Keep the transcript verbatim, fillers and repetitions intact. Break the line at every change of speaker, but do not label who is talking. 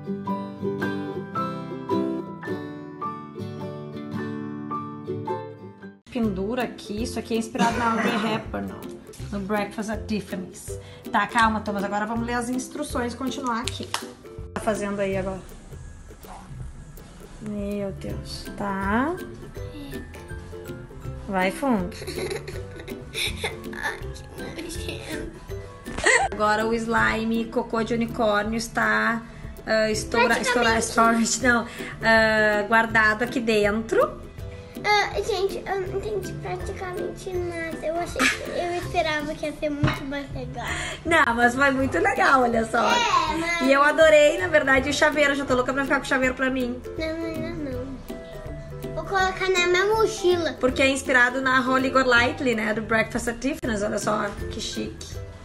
Pendura aqui, isso aqui é inspirado na Audrey Hepburn, no Breakfast at Tiffany's. Tá, calma, Thomas, agora vamos ler as instruções e continuar aqui. Tá fazendo aí agora? Meu Deus, tá? Vai fundo. Agora o slime cocô de unicórnio está uh, estoura, estoura, storage, não, uh, guardado aqui dentro.
Uh, gente, eu não entendi praticamente nada. Eu achei que eu esperava que ia ser muito mais legal.
Não, mas foi muito legal, olha só.
É, mas...
E eu adorei, na verdade, o chaveiro. Já tô louca pra ficar com o chaveiro pra mim.
Não, ainda não. Vou colocar na minha mochila.
Porque é inspirado na Holly Golightly, né? Do Breakfast at Tiffany's. Olha só, que chique.